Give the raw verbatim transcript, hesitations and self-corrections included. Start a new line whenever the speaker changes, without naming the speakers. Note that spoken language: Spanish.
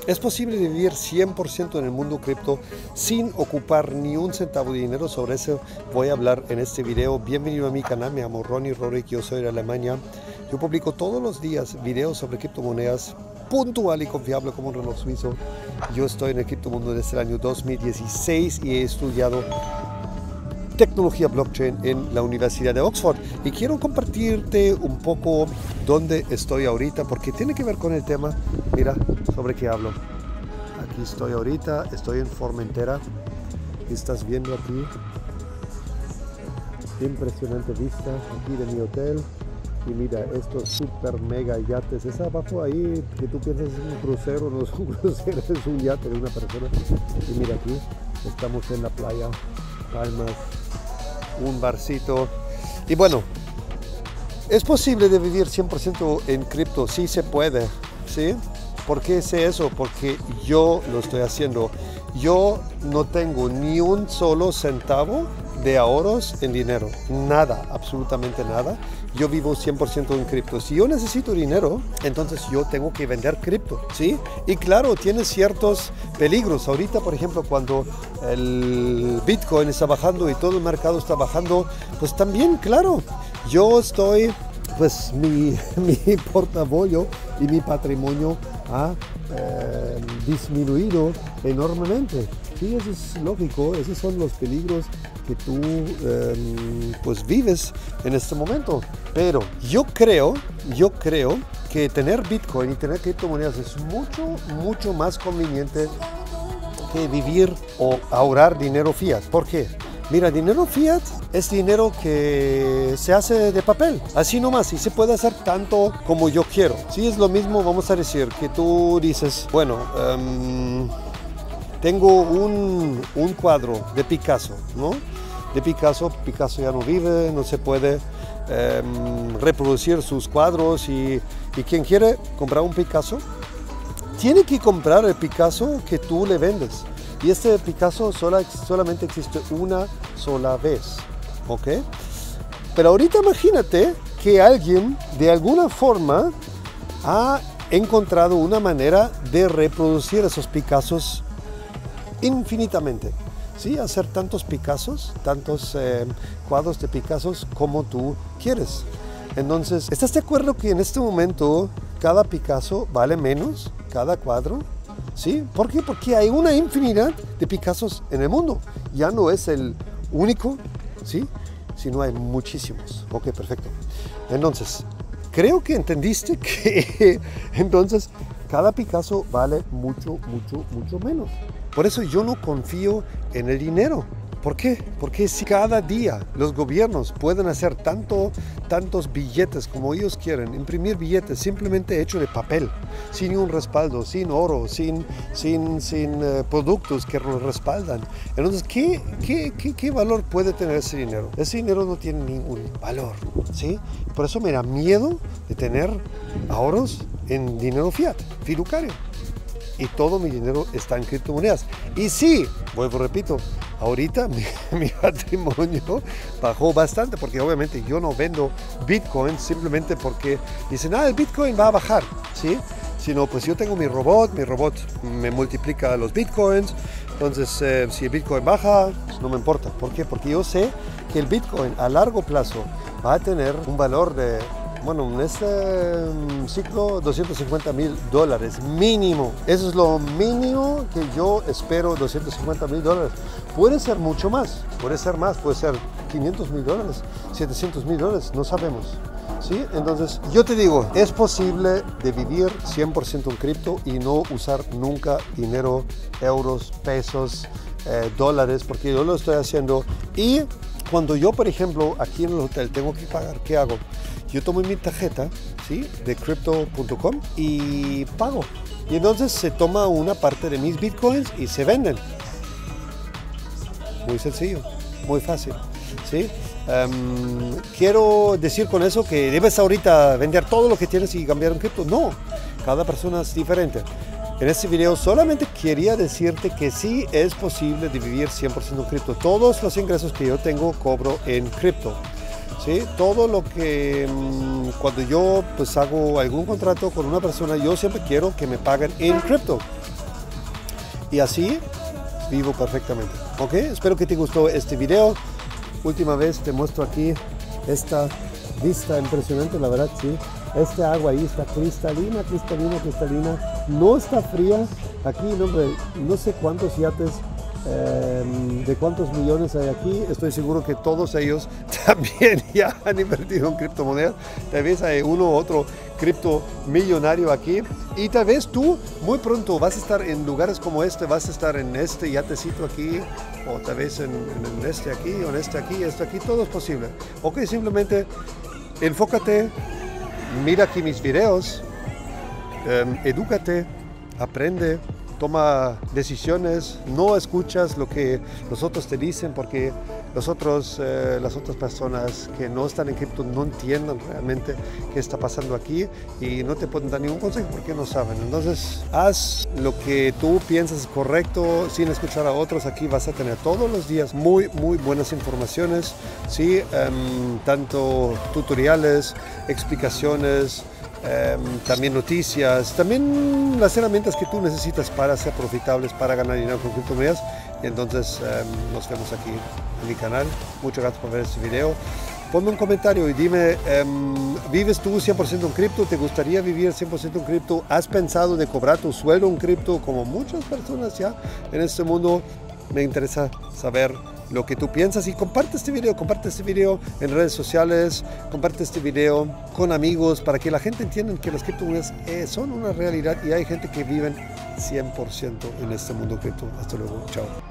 ¿Es posible vivir cien por ciento en el mundo cripto sin ocupar ni un centavo de dinero? Sobre eso voy a hablar en este video. Bienvenido a mi canal, me llamo Ronnie Rorik, yo soy de Alemania. Yo publico todos los días videos sobre criptomonedas puntual y confiable como un reloj suizo. Yo estoy en el criptomundo desde el año dos mil dieciséis y he estudiado tecnología blockchain en la Universidad de Oxford, y quiero compartirte un poco dónde estoy ahorita porque tiene que ver con el tema. Mira sobre qué hablo. Aquí estoy ahorita, estoy en Formentera. Estás viendo aquí impresionante vista aquí de mi hotel, y mira estos super mega yates. Es abajo ahí que tú piensas es un crucero, no es un crucero, es un yate de una persona. Y mira aquí estamos en la playa, palmas, un barcito. Y bueno, ¿es posible de vivir cien por ciento en cripto? Sí se puede, ¿sí? ¿Por qué sé eso? Porque yo lo estoy haciendo. Yo no tengo ni un solo centavo de ahorros en dinero, nada, absolutamente nada. Yo vivo cien por ciento en cripto. Si yo necesito dinero, entonces yo tengo que vender cripto, ¿sí? Y claro, tiene ciertos peligros. Ahorita, por ejemplo, cuando el Bitcoin está bajando y todo el mercado está bajando, pues también, claro, yo estoy, pues mi, mi portafolio y mi patrimonio ha eh, disminuido enormemente. Sí, eso es lógico, esos son los peligros que tú eh, pues vives en este momento. Pero yo creo, yo creo que tener Bitcoin y tener criptomonedas es mucho, mucho más conveniente que vivir o ahorrar dinero fiat. ¿Por qué? Mira, dinero fiat es dinero que se hace de papel, así nomás, y se puede hacer tanto como yo quiero. Si es lo mismo, vamos a decir, que tú dices, bueno, um, tengo un, un cuadro de Picasso, ¿no? De Picasso, Picasso ya no vive, no se puede eh, reproducir sus cuadros, y, y quien quiere comprar un Picasso, tiene que comprar el Picasso que tú le vendes. Y este Picasso sola, solamente existe una sola vez, ¿ok? Pero ahorita imagínate que alguien de alguna forma ha encontrado una manera de reproducir esos Picassos infinitamente, ¿sí? Hacer tantos Picassos, tantos eh, cuadros de Picassos como tú quieres. Entonces, ¿estás de acuerdo que en este momento cada Picasso vale menos, cada cuadro? ¿Sí? ¿Por qué? Porque hay una infinidad de Picassos en el mundo. Ya no es el único, ¿sí? Sino hay muchísimos. Ok, perfecto. Entonces, creo que entendiste que entonces cada Picasso vale mucho, mucho, mucho menos. Por eso yo no confío en el dinero. ¿Por qué? Porque si cada día los gobiernos pueden hacer tanto, tantos billetes como ellos quieren, imprimir billetes simplemente hechos de papel, sin un respaldo, sin oro, sin, sin, sin uh, productos que los respaldan. Entonces, ¿qué, qué, qué, ¿qué valor puede tener ese dinero? Ese dinero no tiene ningún valor, ¿sí? Por eso me da miedo de tener ahorros en dinero fiat, fiduciario. Y todo mi dinero está en criptomonedas. Y sí, vuelvo, repito, ahorita mi, mi patrimonio bajó bastante, porque obviamente yo no vendo Bitcoin simplemente porque dicen, ah, el Bitcoin va a bajar, ¿sí? Sino pues yo tengo mi robot, mi robot me multiplica los Bitcoins, entonces eh, si el Bitcoin baja, pues no me importa. ¿Por qué? Porque yo sé que el Bitcoin a largo plazo va a tener un valor de, bueno, en este ciclo, doscientos cincuenta mil dólares mínimo. Eso es lo mínimo que yo espero, doscientos cincuenta mil dólares. Puede ser mucho más, puede ser más, puede ser quinientos mil dólares, setecientos mil dólares, no sabemos, ¿sí? Entonces, yo te digo, es posible de vivir cien por ciento en cripto y no usar nunca dinero, euros, pesos, eh, dólares, porque yo lo estoy haciendo. Y cuando yo, por ejemplo, aquí en el hotel tengo que pagar, ¿qué hago? Yo tomo mi tarjeta, ¿sí? De crypto punto com y pago. Y entonces se toma una parte de mis bitcoins y se venden. Muy sencillo, muy fácil, ¿sí? Um, quiero decir con eso que debes ahorita vender todo lo que tienes y cambiar en cripto. No, cada persona es diferente. En este video solamente quería decirte que sí es posible de vivir cien por ciento en cripto. Todos los ingresos que yo tengo cobro en cripto. ¿Sí? Todo lo que mmm, cuando yo pues hago algún contrato con una persona, yo siempre quiero que me paguen en cripto. y así vivo perfectamente. Ok, espero que te gustó este video. Última vez te muestro aquí esta vista impresionante, la verdad, sí. Esta agua ahí está cristalina, cristalina, cristalina. No está fría. Aquí, no, hombre, no sé cuántos yates, eh, de cuántos millones hay aquí. Estoy seguro que todos ellos también ya han invertido en criptomonedas. Tal vez hay uno u otro cripto millonario aquí. Y tal vez tú muy pronto vas a estar en lugares como este, vas a estar en este yatecito aquí, o tal vez en, en este aquí, o en este aquí, este aquí, todo es posible. Ok, simplemente enfócate, mira aquí mis videos, eh, edúcate, aprende, toma decisiones, no escuchas lo que los otros te dicen, porque los otros, eh, las otras personas que no están en cripto no entienden realmente qué está pasando aquí y no te pueden dar ningún consejo porque no saben. Entonces, haz lo que tú piensas correcto sin escuchar a otros. Aquí vas a tener todos los días muy, muy buenas informaciones, ¿sí? Um, tanto tutoriales, explicaciones, Um, también noticias, también las herramientas que tú necesitas para ser profitables, para ganar dinero con criptomonedas. Y entonces um, nos vemos aquí en mi canal. Muchas gracias por ver este video. Ponme un comentario y dime, um, ¿vives tú cien por ciento en cripto? ¿Te gustaría vivir cien por ciento en cripto? ¿Has pensado de cobrar tu sueldo en cripto como muchas personas ya en este mundo? Me interesa saber lo que tú piensas y comparte este video, comparte este video en redes sociales, comparte este video con amigos para que la gente entienda que las criptomonedas eh, son una realidad y hay gente que vive cien por ciento en este mundo cripto. Hasta luego, chao.